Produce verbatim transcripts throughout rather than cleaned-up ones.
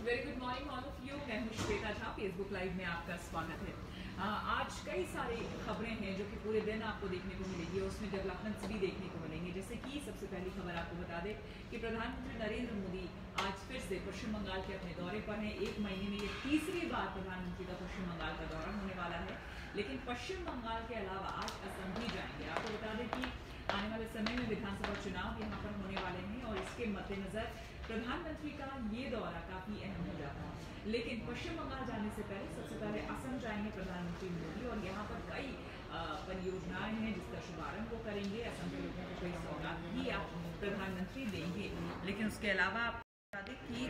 Very good morning all of you. मैं हूँ Shweta Jha. Facebook live में आपका स्वागत है। आ, आज कई सारी खबरें हैं जो कि पूरे दिन आपको देखने को मिलेगी और उसमें डेवलपमेंट्स भी देखने को मिलेंगे। जैसे कि सबसे पहली खबर आपको बता दें कि प्रधानमंत्री नरेंद्र मोदी आज फिर से पश्चिम बंगाल के अपने दौरे पर हैं। एक महीने में ये तीसरी बार प्रधानमंत्री का पश्चिम बंगाल का दौरा होने वाला है। लेकिन पश्चिम बंगाल के अलावा आज असम भी जाएंगे। आपको बता दें कि आने वाले समय में विधानसभा चुनाव यहाँ पर होने वाले हैं और इसके मद्देनजर प्रधानमंत्री का ये दौरा काफी अहम हो जाता है। लेकिन पश्चिम बंगाल जाने से पहले सबसे पहले असम जाएंगे प्रधानमंत्री मोदी और यहाँ पर कई परियोजनाएं हैं जिसका शुभारंभ वो करेंगे। असम के लोगों को कई सौगात भी आप प्रधानमंत्री देंगे। लेकिन उसके अलावा आप बता दें कि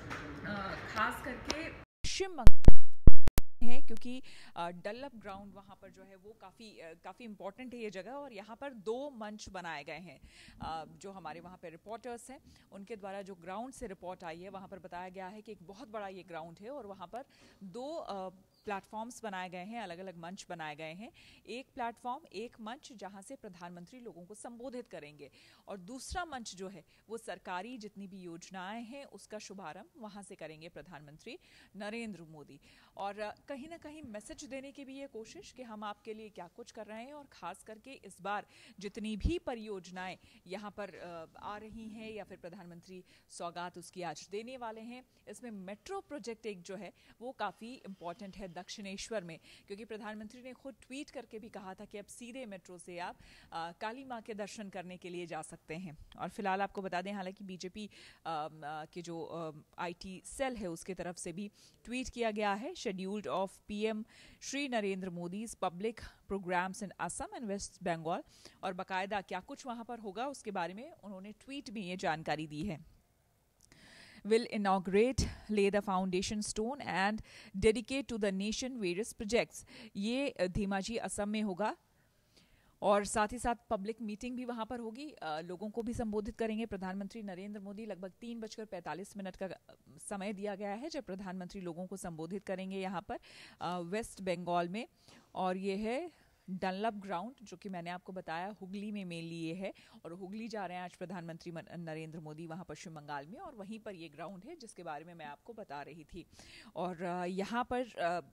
खास करके पश्चिम बंगाल है क्योंकि डल्लप ग्राउंड वहाँ पर जो है वो काफ़ी काफ़ी इम्पॉर्टेंट है ये जगह। और यहाँ पर दो मंच बनाए गए हैं। जो हमारे वहाँ पे रिपोर्टर्स हैं उनके द्वारा जो ग्राउंड से रिपोर्ट आई है वहाँ पर बताया गया है कि एक बहुत बड़ा ये ग्राउंड है और वहाँ पर दो प्लेटफॉर्म्स बनाए गए हैं, अलग अलग मंच बनाए गए हैं। एक प्लेटफॉर्म, एक मंच जहां से प्रधानमंत्री लोगों को संबोधित करेंगे और दूसरा मंच जो है वो सरकारी जितनी भी योजनाएं हैं उसका शुभारंभ वहां से करेंगे प्रधानमंत्री नरेंद्र मोदी। और कहीं ना कहीं मैसेज देने की भी ये कोशिश कि हम आपके लिए क्या कुछ कर रहे हैं। और खास करके इस बार जितनी भी परियोजनाएं यहाँ पर आ रही हैं या फिर प्रधानमंत्री सौगात उसकी आज देने वाले हैं, इसमें मेट्रो प्रोजेक्ट एक जो है वो काफ़ी इंपॉर्टेंट है दक्षिणेश्वर में। क्योंकि प्रधानमंत्री ने खुद ट्वीट करके भी कहा था कि अब सीधे मेट्रो से आप आ, काली माँ के दर्शन करने के लिए जा सकते हैं। और फिलहाल आपको बता दें हालांकि बीजेपी के जो आईटी सेल है उसके तरफ से भी ट्वीट किया गया है, scheduled of PM Shri Narendra Modi's public programmes in Assam and West Bengal. और बाकायदा क्या कुछ वहां पर होगा उसके बारे में उन्होंने ट्वीट में ये जानकारी दी है। Will inaugurate, lay the foundation stone and dedicate to the nation various projects। ये धीमाजी असम में होगा और साथ ही साथ पब्लिक मीटिंग भी वहां पर होगी। लोगों को भी संबोधित करेंगे प्रधानमंत्री नरेंद्र मोदी। लगभग तीन बजकर पैंतालीस मिनट का समय दिया गया है जब प्रधानमंत्री लोगों को संबोधित करेंगे यहाँ पर वेस्ट बंगाल में। और ये है डनलप ग्राउंड जो कि मैंने आपको बताया हुगली में मेनली ये है। और हुगली जा रहे हैं आज प्रधानमंत्री नरेंद्र मोदी वहाँ पश्चिम बंगाल में और वहीं पर ये ग्राउंड है जिसके बारे में मैं आपको बता रही थी। और यहाँ पर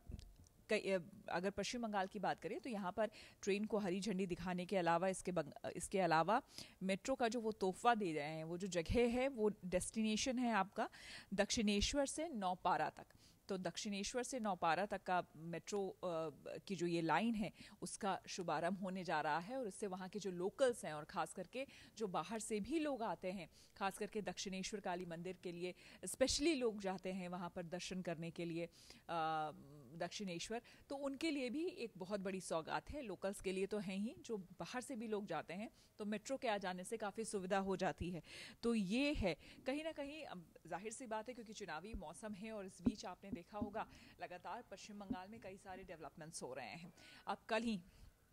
अगर पश्चिम बंगाल की बात करें तो यहाँ पर ट्रेन को हरी झंडी दिखाने के अलावा इसके बंग, इसके अलावा मेट्रो का जो वो तोहफा दे रहे हैं, वो जो जगह है वो डेस्टिनेशन है आपका दक्षिणेश्वर से नौपारा तक। तो दक्षिणेश्वर से नौपारा तक का मेट्रो की जो ये लाइन है उसका शुभारंभ होने जा रहा है। और इससे वहाँ के जो लोकल्स हैं और ख़ास करके जो बाहर से भी लोग आते हैं, खास करके दक्षिणेश्वर काली मंदिर के लिए स्पेशली लोग जाते हैं वहाँ पर दर्शन करने के लिए दक्षिणेश्वर, तो उनके लिए भी एक बहुत बड़ी सौगात है। लोकल्स के लिए तो हैं ही, जो बाहर से भी लोग जाते हैं तो मेट्रो के आ जाने से काफ़ी सुविधा हो जाती है। तो ये है कहीं ना कहीं जाहिर सी बात है क्योंकि चुनावी मौसम है और इस बीच आपने देखा होगा लगातार पश्चिम बंगाल में कई सारे डेवलपमेंट्स हो रहे हैं। अब कल ही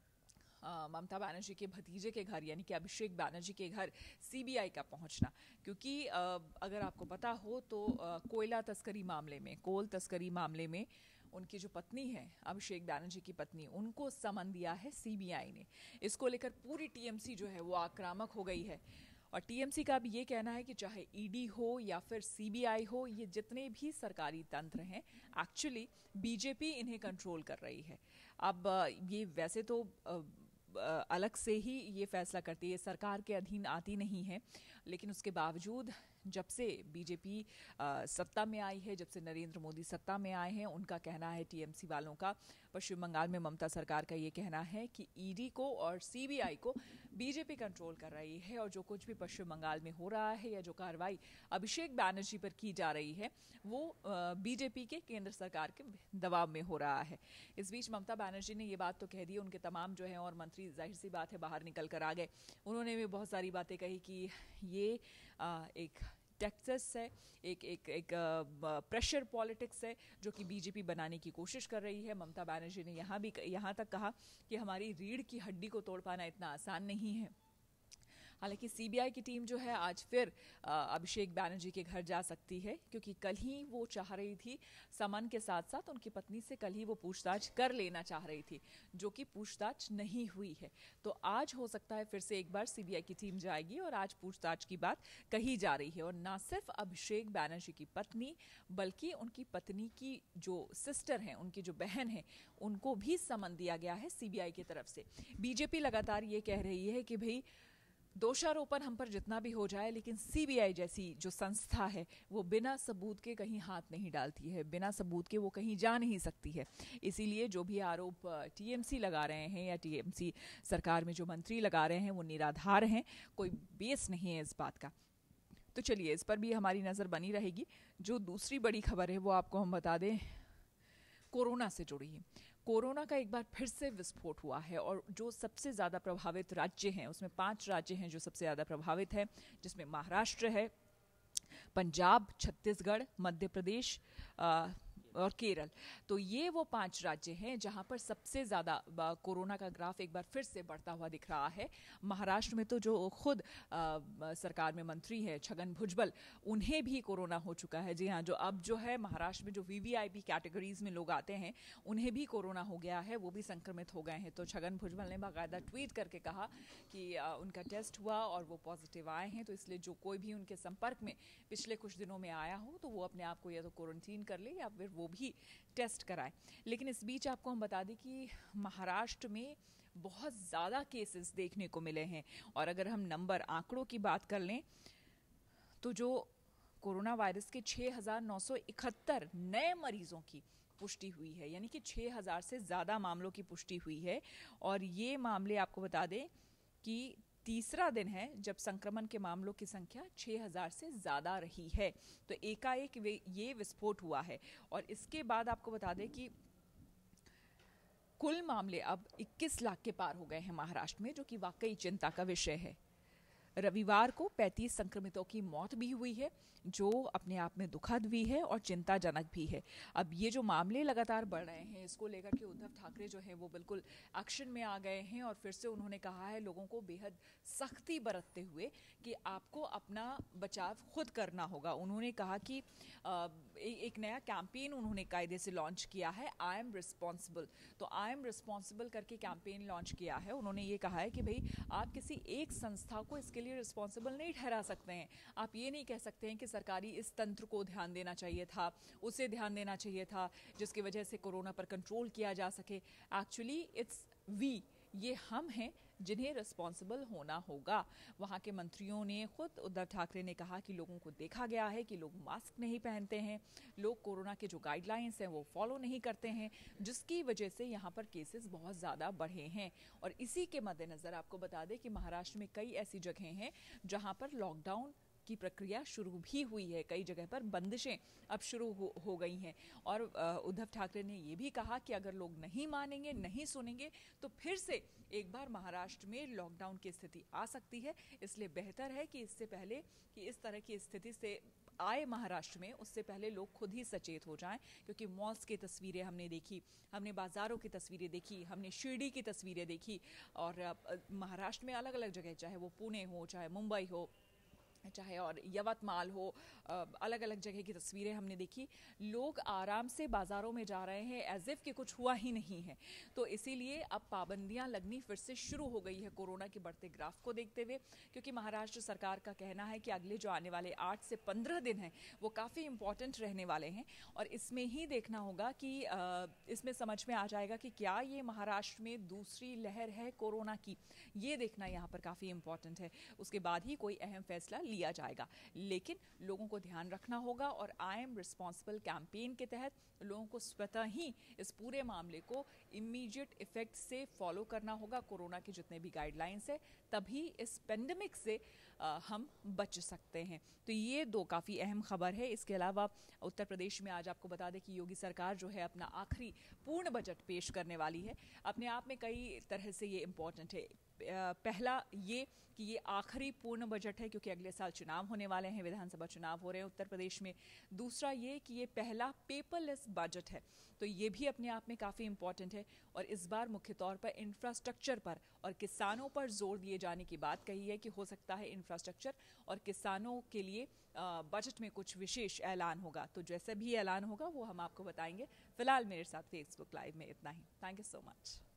ममता बनर्जी के भतीजे के घर यानी कि अभिषेक बनर्जी के घर सीबीआई का पहुंचना, क्योंकि अगर आपको पता हो तो कोयला तस्करी मामले में कोल तस्करी मामले में उनकी जो पत्नी है अभिषेक बनर्जी की पत्नी, उनको समन दिया है सीबीआई ने। इसको लेकर पूरी टीएमसी जो है वो आक्रामक हो गई है। और टीएमसी का भी ये कहना है कि चाहे ईडी हो या फिर सीबीआई हो, ये जितने भी सरकारी तंत्र हैं एक्चुअली बीजेपी इन्हें कंट्रोल कर रही है। अब ये वैसे तो अलग से ही ये फैसला करती है, सरकार के अधीन आती नहीं है, लेकिन उसके बावजूद जब से बीजेपी सत्ता में आई है, जब से नरेंद्र मोदी सत्ता में आए हैं, उनका कहना है टीएमसी वालों का, पश्चिम बंगाल में ममता सरकार का ये कहना है कि ईडी को और सीबीआई को बीजेपी कंट्रोल कर रही है और जो कुछ भी पश्चिम बंगाल में हो रहा है या जो कार्रवाई अभिषेक बनर्जी पर की जा रही है वो बीजेपी के केंद्र सरकार के दबाव में हो रहा है। इस बीच ममता बनर्जी ने ये बात तो कह दी, उनके तमाम जो हैं और मंत्री जाहिर सी बात है बाहर निकल कर आ गए। उन्होंने भी बहुत सारी बातें कही कि ये आ, एक टेक्सास है, एक एक एक प्रेशर पॉलिटिक्स है जो कि बीजेपी बनाने की कोशिश कर रही है। ममता बनर्जी ने यहाँ भी यहाँ तक कहा कि हमारी रीढ़ की हड्डी को तोड़ पाना इतना आसान नहीं है, हालांकि सीबीआई की टीम जो है आज फिर अभिषेक बैनर्जी के घर जा सकती है, क्योंकि कल ही वो चाह रही थी समन के साथ साथ उनकी पत्नी से कल ही वो पूछताछ कर लेना चाह रही थी, जो कि पूछताछ नहीं हुई है। तो आज हो सकता है फिर से एक बार सीबीआई की टीम जाएगी और आज पूछताछ की बात कही जा रही है। और ना सिर्फ अभिषेक बैनर्जी की पत्नी, बल्कि उनकी पत्नी की जो सिस्टर हैं, उनकी जो बहन है, उनको भी समन दिया गया है सीबीआई की तरफ से। बीजेपी लगातार ये कह रही है कि भाई दोषारोपण हम पर जितना भी हो जाए, लेकिन सीबीआई जैसी जो संस्था है वो बिना सबूत के कहीं हाथ नहीं डालती है, बिना सबूत के वो कहीं जा नहीं सकती है। इसीलिए जो भी आरोप टीएमसी लगा रहे हैं या टीएमसी सरकार में जो मंत्री लगा रहे हैं वो निराधार हैं, कोई बेस नहीं है इस बात का। तो चलिए इस पर भी हमारी नज़र बनी रहेगी। जो दूसरी बड़ी खबर है वो आपको हम बता दें, कोरोना से जुड़ी है। कोरोना का एक बार फिर से विस्फोट हुआ है और जो सबसे ज़्यादा प्रभावित राज्य हैं उसमें पांच राज्य हैं जो सबसे ज़्यादा प्रभावित है, जिसमें महाराष्ट्र है, पंजाब, छत्तीसगढ़, मध्य प्रदेश और केरल। तो ये वो पांच राज्य हैं जहां पर सबसे ज़्यादा कोरोना का ग्राफ एक बार फिर से बढ़ता हुआ दिख रहा है। महाराष्ट्र में तो जो खुद आ, सरकार में मंत्री है छगन भुजबल, उन्हें भी कोरोना हो चुका है। जी हाँ, जो अब जो है महाराष्ट्र में जो वीवीआईपी कैटेगरीज में लोग आते हैं उन्हें भी कोरोना हो गया है, वो भी संक्रमित हो गए हैं। तो छगन भुजबल ने बाकायदा ट्वीट करके कहा कि आ, उनका टेस्ट हुआ और वो पॉजिटिव आए हैं, तो इसलिए जो कोई भी उनके संपर्क में पिछले कुछ दिनों में आया हो तो वो अपने आप को या तो क्वारंटीन कर ले या फिर वो भी टेस्ट कराए। लेकिन इस बीच आपको हम बता दें कि महाराष्ट्र में बहुत ज़्यादा केसेस देखने को मिले हैं। और अगर हम नंबर आंकड़ों की बात कर लें तो जो कोरोना वायरस के छः हज़ार नौ सौ इकहत्तर नए मरीजों की पुष्टि हुई है, यानी कि छः हज़ार से ज़्यादा मामलों की पुष्टि हुई है। और ये मामले आपको बता दें कि तीसरा दिन है जब संक्रमण के मामलों की संख्या छः हज़ार से ज़्यादा रही है। तो एकाएक ये विस्फोट हुआ है। और इसके बाद आपको बता दें कि कुल मामले अब इक्कीस लाख के पार हो गए हैं महाराष्ट्र में, जो कि वाकई चिंता का विषय है। रविवार को पैंतीस संक्रमितों की मौत भी हुई है, जो अपने आप में दुखद भी है और चिंताजनक भी है। अब ये जो मामले लगातार बढ़ रहे हैं, इसको लेकर के उद्धव ठाकरे जो है वो बिल्कुल एक्शन में आ गए हैं और फिर से उन्होंने कहा है लोगों को बेहद सख्ती बरतते हुए कि आपको अपना बचाव खुद करना होगा। उन्होंने कहा कि आ, एक नया कैंपेन उन्होंने कायदे से लॉन्च किया है, आई एम रिस्पॉन्सिबल। तो आई एम रिस्पॉन्सिबल करके कैंपेन लॉन्च किया है। उन्होंने ये कहा है कि भाई आप किसी एक संस्था को इसके लिए रिस्पॉन्सिबल नहीं ठहरा सकते हैं। आप ये नहीं कह सकते हैं कि सरकारी इस तंत्र को ध्यान देना चाहिए था, उसे ध्यान देना चाहिए था, जिसकी वजह से कोरोना पर कंट्रोल किया जा सके। एक्चुअली इट्स वी, ये हम हैं जिन्हें रिस्पॉन्सिबल होना होगा। वहाँ के मंत्रियों ने खुद, उद्धव ठाकरे ने कहा कि लोगों को देखा गया है कि लोग मास्क नहीं पहनते हैं, लोग कोरोना के जो गाइडलाइंस हैं वो फॉलो नहीं करते हैं, जिसकी वजह से यहाँ पर केसेस बहुत ज़्यादा बढ़े हैं। और इसी के मद्देनज़र आपको बता दें कि महाराष्ट्र में कई ऐसी जगह हैं जहाँ पर लॉकडाउन की प्रक्रिया शुरू भी हुई है, कई जगह पर बंदिशें अब शुरू हो, हो गई हैं। और उद्धव ठाकरे ने ये भी कहा कि अगर लोग नहीं मानेंगे, नहीं सुनेंगे, तो फिर से एक बार महाराष्ट्र में लॉकडाउन की स्थिति आ सकती है। इसलिए बेहतर है कि इससे पहले कि इस तरह की स्थिति से आए महाराष्ट्र में, उससे पहले लोग खुद ही सचेत हो जाएं। क्योंकि मॉल्स की तस्वीरें हमने देखी, हमने बाज़ारों की तस्वीरें देखी, हमने शिरडी की तस्वीरें देखी, और महाराष्ट्र में अलग अलग जगह, चाहे वो पुणे हो, चाहे मुंबई हो, चाहे और यवतमाल हो, अलग अलग जगह की तस्वीरें हमने देखी। लोग आराम से बाज़ारों में जा रहे हैं एज इफ़ कि कुछ हुआ ही नहीं है। तो इसीलिए अब पाबंदियां लगनी फिर से शुरू हो गई है कोरोना के बढ़ते ग्राफ को देखते हुए। क्योंकि महाराष्ट्र सरकार का कहना है कि अगले जो आने वाले आठ से पंद्रह दिन हैं वो काफ़ी इंपॉर्टेंट रहने वाले हैं। और इसमें ही देखना होगा कि इसमें समझ में आ जाएगा कि क्या ये महाराष्ट्र में दूसरी लहर है कोरोना की, ये देखना यहाँ पर काफ़ी इंपॉर्टेंट है। उसके बाद ही कोई अहम फैसला लिया जाएगा। लेकिन लोगों को ध्यान रखना होगा और आई एम रिस्पॉन्सिबल कैंपेन के तहत लोगों को स्वतः ही इस पूरे मामले को इमीडिएट इफेक्ट से फॉलो करना होगा। कोरोना के जितने भी गाइडलाइंस है, तभी इस पेंडेमिक से आ, हम बच सकते हैं। तो ये दो काफ़ी अहम खबर है। इसके अलावा उत्तर प्रदेश में आज आपको बता दें कि योगी सरकार जो है अपना आखिरी पूर्ण बजट पेश करने वाली है। अपने आप में कई तरह से ये इम्पोर्टेंट है। पहला ये कि ये आखिरी पूर्ण बजट है क्योंकि अगले साल चुनाव होने वाले हैं, विधानसभा चुनाव हो रहे हैं उत्तर प्रदेश में। दूसरा ये कि ये पहला पेपरलेस बजट है, तो ये भी अपने आप में काफ़ी इंपॉर्टेंट है। और इस बार मुख्य तौर पर इंफ्रास्ट्रक्चर पर और किसानों पर जोर दिए जाने की बात कही है कि हो सकता है इंफ्रास्ट्रक्चर और किसानों के लिए बजट में कुछ विशेष ऐलान होगा। तो जैसे भी ऐलान होगा वो हम आपको बताएंगे। फिलहाल मेरे साथ फेसबुक लाइव में इतना ही। Thank you so much.